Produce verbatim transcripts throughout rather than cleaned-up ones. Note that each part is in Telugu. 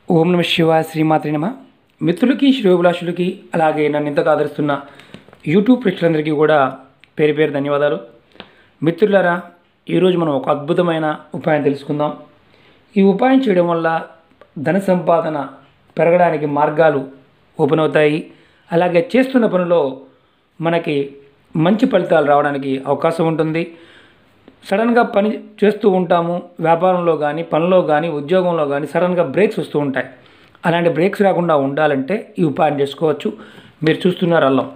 ఓం నమ శివాయ. శ్రీమాత్రి నమ. మిత్రులకి, శ్రేయోభిలాషులకి, అలాగే నన్ను ఇంతగా ఆదరిస్తున్న యూట్యూబ్ ప్రేక్షకులందరికీ కూడా పేరు పేరు ధన్యవాదాలు. మిత్రులారా, ఈరోజు మనం ఒక అద్భుతమైన ఉపాయం తెలుసుకుందాం. ఈ ఉపాయం చేయడం వల్ల ధన సంపాదన పెరగడానికి మార్గాలు ఓపెన్ అవుతాయి. అలాగే చేస్తున్న పనిలో మనకి మంచి ఫలితాలు రావడానికి అవకాశం ఉంటుంది. సడన్గా పని చేస్తూ ఉంటాము, వ్యాపారంలో కానీ, పనిలో కానీ, ఉద్యోగంలో కానీ సడన్గా బ్రేక్స్ వస్తూ ఉంటాయి. అలాంటి బ్రేక్స్ రాకుండా ఉండాలంటే ఈ ఉపాయం చేసుకోవచ్చు. మీరు చూస్తున్నారు అల్లం.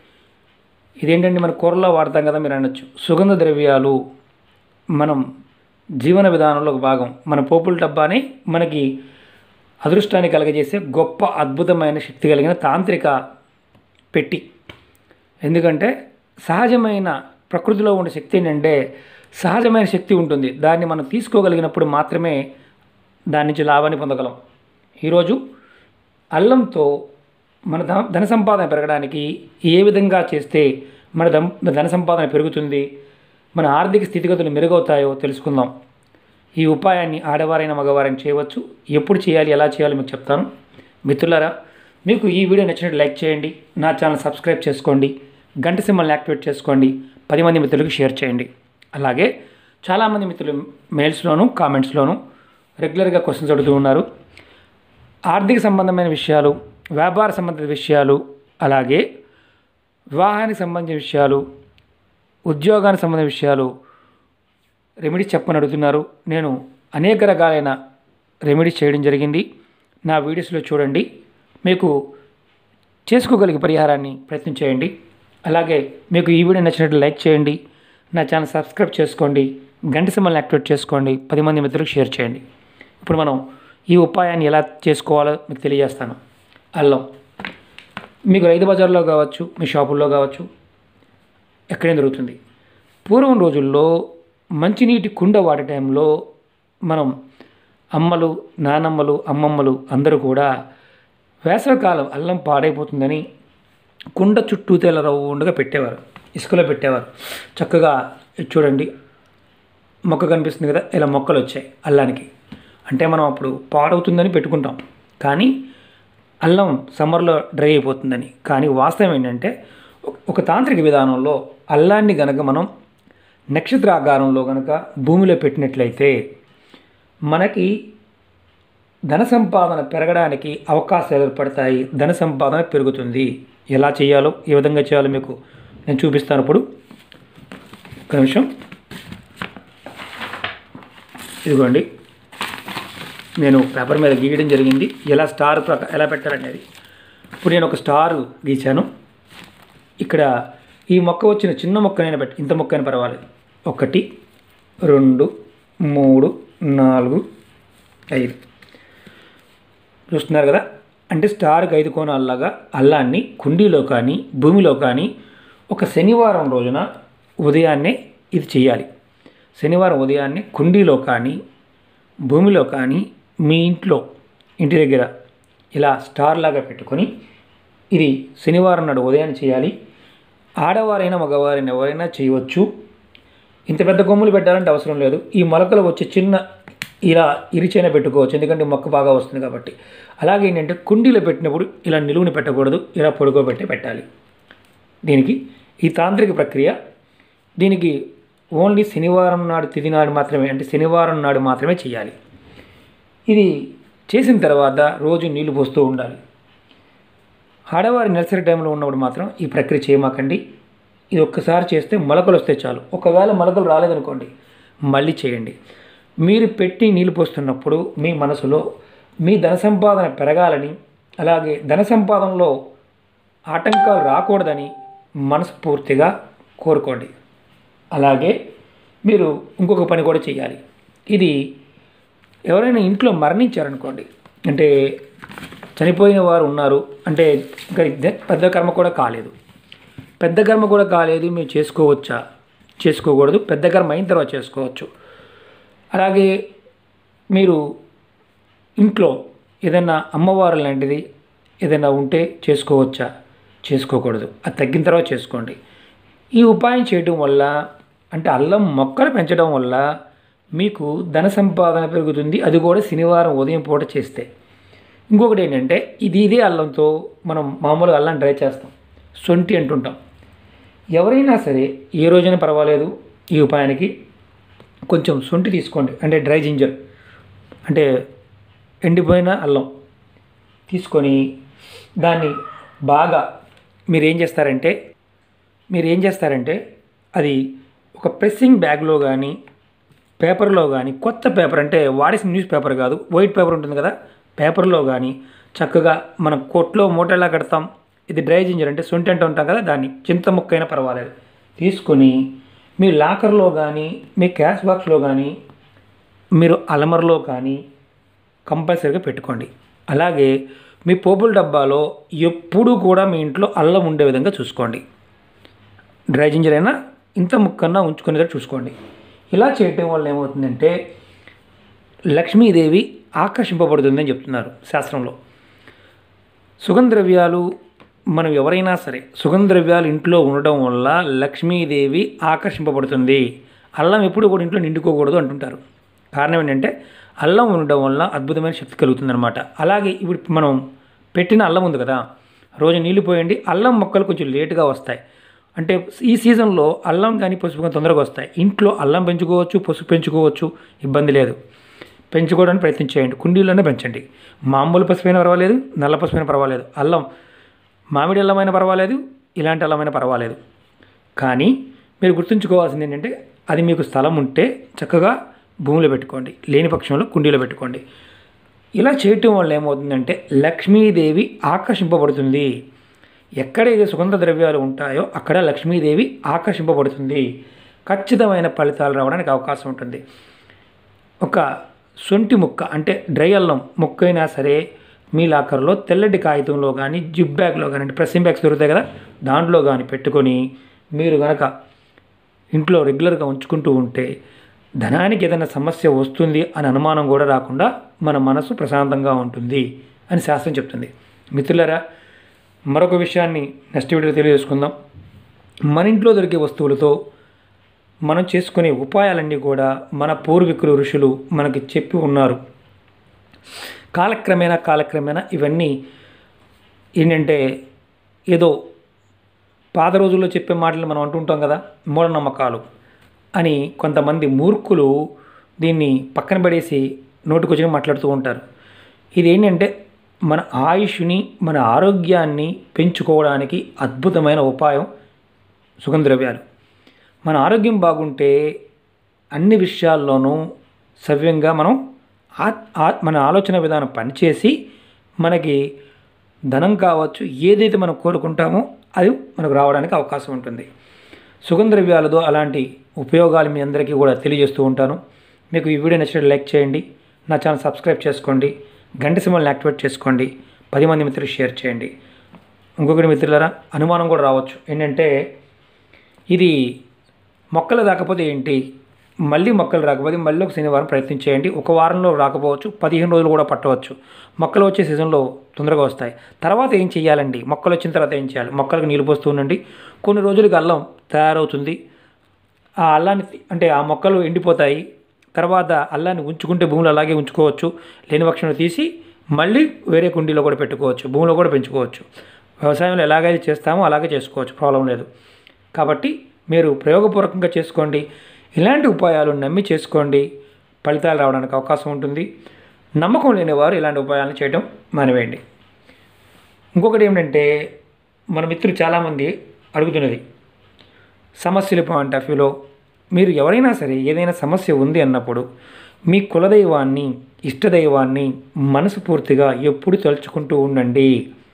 ఇదేంటంటే మన కూరలో వాడతాం కదా, మీరు అనొచ్చు. సుగంధ ద్రవ్యాలు మనం జీవన విధానంలో ఒక భాగం. మన పోపుల డబ్బాని మనకి అదృష్టాన్ని కలగజేసే గొప్ప అద్భుతమైన శక్తి కలిగిన తాంత్రిక పెట్టి. ఎందుకంటే సహజమైన ప్రకృతిలో ఉండే శక్తి ఏంటంటే సహజమైన శక్తి ఉంటుంది. దాన్ని మనం తీసుకోగలిగినప్పుడు మాత్రమే దాని నుంచి లాభాన్ని పొందగలం. ఈరోజు అల్లంతో మన ధన సంపాదన పెరగడానికి ఏ విధంగా చేస్తే మన ధన సంపాదన పెరుగుతుంది, మన ఆర్థిక స్థితిగతులు మెరుగవుతాయో తెలుసుకుందాం. ఈ ఉపాయాన్ని ఆడవారైన మగవారైనా చేయవచ్చు. ఎప్పుడు చేయాలి, ఎలా చేయాలో మీకు చెప్తాను. మిత్రులారా, మీకు ఈ వీడియో నచ్చినట్టు లైక్ చేయండి, నా ఛానల్ సబ్స్క్రైబ్ చేసుకోండి, గంట సింబల్ని యాక్టివేట్ చేసుకోండి, పది మంది మిత్రులకు షేర్ చేయండి. అలాగే చాలామంది మిత్రులు మెయిల్స్లోను, కామెంట్స్లోను రెగ్యులర్గా క్వశ్చన్స్ అడుగుతూ ఉన్నారు. ఆర్థిక సంబంధమైన విషయాలు, వ్యాపార సంబంధిత విషయాలు, అలాగే వివాహానికి సంబంధించిన విషయాలు, ఉద్యోగానికి సంబంధించిన విషయాలు రెమెడీస్ చెప్పని అడుగుతున్నారు. నేను అనేక రకాలైన రెమెడీస్ చేయడం జరిగింది. నా వీడియోస్లో చూడండి, మీకు చేసుకోగలిగే పరిహారాన్ని ప్రయత్నం చేయండి. అలాగే మీకు ఈ వీడియో నచ్చినట్లు లైక్ చేయండి, నా ఛానల్ సబ్స్క్రైబ్ చేసుకోండి, గంట సింబల్ని యాక్టివేట్ చేసుకోండి, పది మంది మిత్రులకు షేర్ చేయండి. ఇప్పుడు మనం ఈ ఉపాయాన్ని ఎలా చేసుకోవాలో మీకు తెలియజేస్తాను. అల్లం మీకు రైతు బజార్లో కావచ్చు, మీ షాపుల్లో కావచ్చు, ఎక్కడైనా దొరుకుతుంది. పూర్వం రోజుల్లో మంచినీటి కుండ వాడే టైంలో మనం అమ్మలు, నానమ్మలు, అమ్మమ్మలు అందరూ కూడా వేసవికాలం అల్లం పాడైపోతుందని కుండ చుట్టూ తెల్ల రౌండ్గా పెట్టేవారు, ఇసుకలో పెట్టేవారు. చక్కగా చూడండి, మొక్క కనిపిస్తుంది కదా, ఇలా మొక్కలు వచ్చాయి అల్లానికి. అంటే మనం అప్పుడు పాడవుతుందని పెట్టుకుంటాం, కానీ అల్లం సమ్మర్లో డ్రై అయిపోతుందని. కానీ వాస్తవం ఏంటంటే ఒక తాంత్రిక విధానంలో అల్లాన్ని కనుక మనం నక్షత్రాకారంలో కనుక భూమిలో పెట్టినట్లయితే మనకి ధన సంపాదన పెరగడానికి అవకాశాలు ఏర్పడతాయి, ధన సంపాదన పెరుగుతుంది. ఎలా చేయాలో, ఏ విధంగా చేయాలో మీకు నేను చూపిస్తాను. ఇప్పుడు ఒక నిమిషం. ఇదిగోండి, నేను పేపర్ మీద గీయడం జరిగింది ఎలా స్టార్ ప్రకా ఎలా పెట్టాలనేది. ఇప్పుడు నేను ఒక స్టార్ గీశాను. ఇక్కడ ఈ మొక్క వచ్చిన చిన్న మొక్కనైనా పెట్టి, ఇంత మొక్కైనా పర్వాలేదు. ఒకటి, రెండు, మూడు, నాలుగు, ఐదు. చూస్తున్నారు కదా, అంటే స్టార్కి ఐదు కోణాల్లాగా అల్లాన్ని కుండీలో కానీ, భూమిలో కానీ ఒక శనివారం రోజున ఉదయాన్నే ఇది చేయాలి. శనివారం ఉదయాన్నే కుండీలో కానీ, భూమిలో కానీ, మీ ఇంట్లో ఇంటి దగ్గర ఇలా స్టార్ లాగా పెట్టుకొని ఇది శనివారం నాడు ఉదయాన్నే చేయాలి. ఆడవారైనా మగవారైనా ఎవరైనా చేయవచ్చు. ఇంత పెద్ద కొమ్ములు పెట్టాలంటే అవసరం లేదు. ఈ మొలకలు వచ్చే చిన్న ఇలా ఇరిచైనా పెట్టుకోవచ్చు, ఎందుకంటే మొక్క బాగా వస్తుంది కాబట్టి. అలాగే ఏంటంటే కుండీలో పెట్టినప్పుడు ఇలా నిలువుని పెట్టకూడదు, ఇలా పొడుకోబెట్టి పెట్టాలి. దీనికి ఈ తాంత్రిక ప్రక్రియ, దీనికి ఓన్లీ శనివారం నాడు తిథి నాడు మాత్రమే, అంటే శనివారం నాడు మాత్రమే చేయాలి. ఇది చేసిన తర్వాత రోజు నీళ్లు పోస్తూ ఉండాలి. ఆడవారి నెలసరి టైంలో ఉన్నప్పుడు మాత్రం ఈ ప్రక్రియ చేయమాకండి. ఇది ఒక్కసారి చేస్తే మొలకలు వస్తే చాలు. ఒకవేళ మొలకలు రాలేదనుకోండి, మళ్ళీ చేయండి. మీరు పెట్టి నీళ్ళు పోస్తున్నప్పుడు మీ మనసులో మీ ధన సంపాదన పెరగాలని, అలాగే ధన సంపాదనలో ఆటంకాలు రాకూడదని మనస్ఫూర్తిగా కోరుకోండి. అలాగే మీరు ఇంకొక పని కూడా చేయాలి. ఇది ఎవరైనా ఇంట్లో మరణించారనుకోండి, అంటే చనిపోయిన వారు ఉన్నారు అంటే ఇంకా పెద్ద కర్మ కూడా కాలేదు, పెద్ద కర్మ కూడా కాలేదు మీరు చేసుకోవచ్చా? చేసుకోకూడదు. పెద్ద కర్మ అయిన తర్వాత చేసుకోవచ్చు. అలాగే మీరు ఇంట్లో ఏదైనా అమ్మవారు లాంటిది ఏదైనా ఉంటే చేసుకోవచ్చా? చేసుకోకూడదు. అది తగ్గిన తర్వాత చేసుకోండి. ఈ ఉపాయం చేయడం వల్ల, అంటే అల్లం మొక్కలు పెంచడం వల్ల మీకు ధన సంపాదన పెరుగుతుంది. అది కూడా శనివారం ఉదయం పూట చేస్తే. ఇంకొకటి ఏంటంటే ఇది ఇదే అల్లంతో మనం మామూలుగా అల్లం డ్రై చేస్తాం, సొంటి అంటుంటాం. ఎవరైనా సరే ఏ రోజైనా పర్వాలేదు ఈ ఉపాయానికి కొంచెం సొంటి తీసుకోండి, అంటే డ్రై జింజర్ అంటే ఎండిపోయిన అల్లం తీసుకొని దాన్ని బాగా మీరు ఏం చేస్తారంటే మీరు ఏం చేస్తారంటే అది ఒక ప్రెస్సింగ్ బ్యాగ్లో కానీ పేపర్లో కానీ, కొత్త పేపర్ అంటే వాడేసిన న్యూస్ పేపర్ కాదు, వైట్ పేపర్ ఉంటుంది కదా, పేపర్లో కానీ చక్కగా మనం కొట్లో మూటలా కడతాం, ఇది డ్రై జింజర్ అంటే సొంటి అంటూ ఉంటాం కదా, దాన్ని చింత ముక్క అయినా పర్వాలేదు తీసుకొని మీ లాకర్లో కానీ మీ క్యాష్ బాక్స్లో కానీ మీరు అలమరలో కానీ కంపల్సరీగా పెట్టుకోండి. అలాగే మీ పోపుల డబ్బాలో ఎప్పుడూ కూడా మీ ఇంట్లో అల్లం ఉండే విధంగా చూసుకోండి. డ్రై జింజర్ అయినా ఇంత ముక్కన్నా ఉంచుకునేటట్టు చూసుకోండి. ఇలా చేయటం వల్ల ఏమవుతుందంటే లక్ష్మీదేవి ఆకర్షింపబడుతుందని చెప్తున్నారు శాస్త్రంలో. సుగంధ ద్రవ్యాలు మనం ఎవరైనా సరే సుగంధ ద్రవ్యాలు ఇంట్లో ఉండడం వల్ల లక్ష్మీదేవి ఆకర్షింపబడుతుంది. అల్లం ఎప్పుడు కూడా ఇంట్లో నిండుకోకూడదు అంటుంటారు. కారణం ఏంటంటే అల్లం ఉండడం వల్ల అద్భుతమైన శక్తి కలుగుతుందన్నమాట. అలాగే ఇప్పుడు మనం పెట్టిన అల్లం ఉంది కదా, రోజు నీళ్లు పోయండి, అల్లం మొక్కలు కొంచెం లేటుగా వస్తాయి. అంటే ఈ సీజన్లో అల్లం కానీ పసుపు కానీ తొందరగా వస్తాయి. ఇంట్లో అల్లం పెంచుకోవచ్చు, పసుపు పెంచుకోవచ్చు, ఇబ్బంది లేదు. పెంచుకోవడానికి ప్రయత్నం చేయండి, కుండీల్లోనే పెంచండి. మామూలు పసుపు అయినా పర్వాలేదు, నల్ల పసుపు అయినా పర్వాలేదు, అల్లం మామిడి అల్లమైనా పర్వాలేదు, ఇలాంటి అల్లమైనా పర్వాలేదు. కానీ మీరు గుర్తుంచుకోవాల్సింది ఏంటంటే అది మీకు స్థలం ఉంటే చక్కగా భూమిలో పెట్టుకోండి, లేని పక్షంలో కుండీలో పెట్టుకోండి. ఇలా చేయటం వల్ల ఏమవుతుందంటే లక్ష్మీదేవి ఆకర్షింపబడుతుంది. ఎక్కడైతే సుగంధ ద్రవ్యాలు ఉంటాయో అక్కడ లక్ష్మీదేవి ఆకర్షింపబడుతుంది. ఖచ్చితమైన ఫలితాలు రావడానికి అవకాశం ఉంటుంది. ఒక సొంటి ముక్క అంటే డ్రై అల్లం ముక్క అయినా సరే మీ లాకర్లో తెల్లటి కాగితంలో కానీ జిప్ బ్యాగ్లో కానీ, అంటే ప్రెస్సింగ్ బ్యాగ్స్ దొరుకుతాయి కదా, దాంట్లో కానీ పెట్టుకొని మీరు కనుక ఇంట్లో రెగ్యులర్గా ఉంచుకుంటూ ఉంటే ధనానికి ఏదైనా సమస్య వస్తుంది అని అనుమానం కూడా రాకుండా మన మనసు ప్రశాంతంగా ఉంటుంది అని శాస్త్రం చెప్తుంది. మిత్రులారా, మరొక విషయాన్ని నెక్స్ట్ వీడియోలో తెలియజేసుకుందాం. మన ఇంట్లో దొరికే వస్తువులతో మనం చేసుకునే ఉపాయాలన్నీ కూడా మన పూర్వీకులు ఋషులు మనకి చెప్పి ఉన్నారు. కాలక్రమేణా కాలక్రమేణా ఇవన్నీ ఏంటంటే ఏదో పాత రోజుల్లో చెప్పే మాటలు మనం అంటుంటాం కదా, మూఢనమ్మకాలు అని కొంతమంది మూర్ఖులు దీన్ని పక్కన పడేసి నోటికొచ్చిన మాట్లాడుతూ ఉంటారు. ఇది ఏంటంటే మన ఆయుష్ని మన ఆరోగ్యాన్ని పెంచుకోవడానికి అద్భుతమైన ఉపాయం సుగంధ ద్రవ్యాలు. మన ఆరోగ్యం బాగుంటే అన్ని విషయాల్లోనూ సవ్యంగా మనం మన ఆలోచన విధానం పనిచేసి మనకి ధనం కావచ్చు, ఏదైతే మనం కోరుకుంటామో అది మనకు రావడానికి అవకాశం ఉంటుంది. సుగంధ ద్రవ్యాలతో అలాంటి ఉపయోగాలు మీ అందరికీ కూడా తెలియజేస్తూ ఉంటాను. మీకు ఈ వీడియో నచ్చినట్టు లైక్ చేయండి, నా ఛానల్ సబ్స్క్రైబ్ చేసుకోండి, గంట సింబల్ని యాక్టివేట్ చేసుకోండి, పది మంది మిత్రులు షేర్ చేయండి. ఇంకొకటి మిత్రులారా, అనుమానం కూడా రావచ్చు ఏంటంటే ఇది మొక్కలు రాకపోతే ఏంటి, మళ్ళీ మొక్కలు రాకపోతే మళ్ళీ ఒక శనివారం ప్రయత్నం చేయండి. ఒక వారంలో రాకపోవచ్చు, పదిహేను రోజులు కూడా పట్టవచ్చు. మొక్కలు వచ్చే సీజన్లో తొందరగా వస్తాయి. తర్వాత ఏం చేయాలండి, మొక్కలు వచ్చిన తర్వాత ఏం చేయాలి, మొక్కలకు నీళ్ళు పోస్తూ ఉండండి. కొన్ని రోజులకి అల్లం తయారవుతుంది. ఆ అల్లాన్ని అంటే ఆ మొక్కలు ఎండిపోతాయి. తర్వాత అల్లాన్ని ఉంచుకుంటే భూమిలో అలాగే ఉంచుకోవచ్చు, లేని పక్షంలో తీసి మళ్ళీ వేరే కుండీలో కూడా పెట్టుకోవచ్చు, భూమిలో కూడా పెంచుకోవచ్చు. వ్యవసాయంలో ఎలాగైతే చేస్తామో అలాగే చేసుకోవచ్చు, ప్రాబ్లం లేదు. కాబట్టి మీరు ప్రయోగపూర్వకంగా చేసుకోండి. ఇలాంటి ఉపాయాలు నమ్మి చేసుకోండి, ఫలితాలు రావడానికి అవకాశం ఉంటుంది. నమ్మకం లేని వారు ఇలాంటి ఉపాయాలను చేయడం మానివేయండి. ఇంకొకటి ఏమిటంటే మన మిత్రులు చాలామంది అడుగుతున్నది సమస్యల పాయింట్ ఆఫ్ వ్యూలో, మీరు ఎవరైనా సరే ఏదైనా సమస్య ఉంది అన్నప్పుడు మీ కులదైవాన్ని ఇష్టదైవాన్ని మనస్ఫూర్తిగా ఎప్పుడు తలుచుకుంటూ ఉండండి.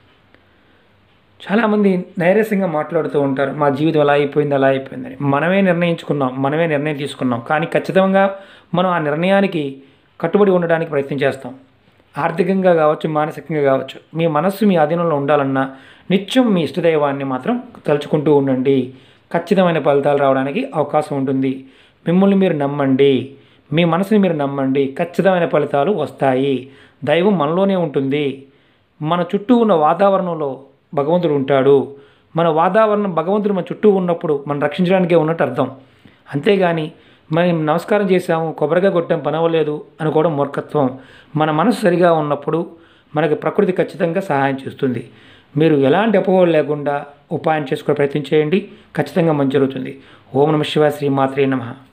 చాలామంది నైరస్యంగా మాట్లాడుతూ ఉంటారు, మా జీవితం అలా అయిపోయింది అలా అయిపోయిందని. మనమే నిర్ణయించుకున్నాం, మనమే నిర్ణయం తీసుకున్నాం, కానీ ఖచ్చితంగా మనం ఆ నిర్ణయానికి కట్టుబడి ఉండడానికి ప్రయత్నం చేస్తాం. ఆర్థికంగా కావచ్చు, మానసికంగా కావచ్చు, మీ మనస్సు మీ ఆధీనంలో ఉండాలన్నా నిత్యం మీ ఇష్టదైవాన్ని మాత్రం తలుచుకుంటూ ఉండండి. ఖచ్చితమైన ఫలితాలు రావడానికి అవకాశం ఉంటుంది. మిమ్మల్ని మీరు నమ్మండి, మీ మనసుని మీరు నమ్మండి, ఖచ్చితమైన ఫలితాలు వస్తాయి. దైవం మనలోనే ఉంటుంది. మన చుట్టూ ఉన్న వాతావరణంలో భగవంతుడు ఉంటాడు. మన వాతావరణం భగవంతుడు మన చుట్టూ ఉన్నప్పుడు మనం రక్షించడానికే ఉన్నట్టు అర్థం. అంతేగాని మనం నమస్కారం చేసాము, కొబ్బరిగా కొట్టాం, పని అవ్వలేదు అనుకోవడం మూర్ఖత్వం. మన మనసు సరిగా ఉన్నప్పుడు మనకి ప్రకృతి ఖచ్చితంగా సహాయం చేస్తుంది. మీరు ఎలాంటి అపోహలు లేకుండా ఉపాయం చేసుకునే ప్రయత్నం చేయండి. ఖచ్చితంగా మంచి జరుగుతుంది. ఓం నమః శివాయ. శ్రీ మాత్రే నమః.